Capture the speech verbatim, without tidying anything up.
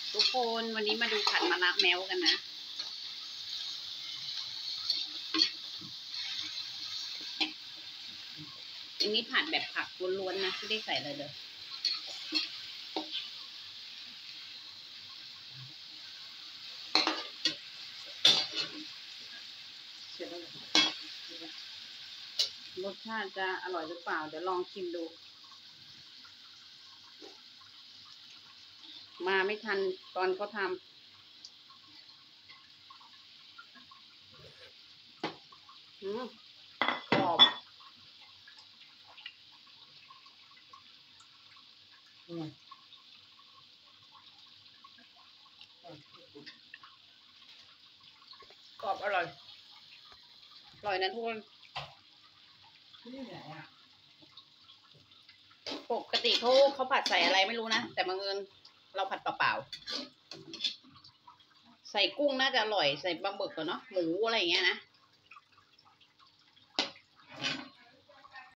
ทุกคนวันนี้มาดูผัดมะระแมวกันนะอันนี้ผัดแบบผักล้วนๆนะไม่ได้ใส่อะไรเลยรสชาติจะอร่อยหรือเปล่าเดี๋ยวลองชิมดูมาไม่ทันตอนเขาทำอืมกรอบอืมกรอบอร่อยอร่อยนะทุกคนปกติเขาเขาผัดใส่อะไรไม่รู้นะแต่บังเอิญเราผัดเปล่าๆใส่กุ้งน่าจะอร่อยใส่ปลาหมึกก่อนเนาะหมูอะไรอย่างเงี้ยนะ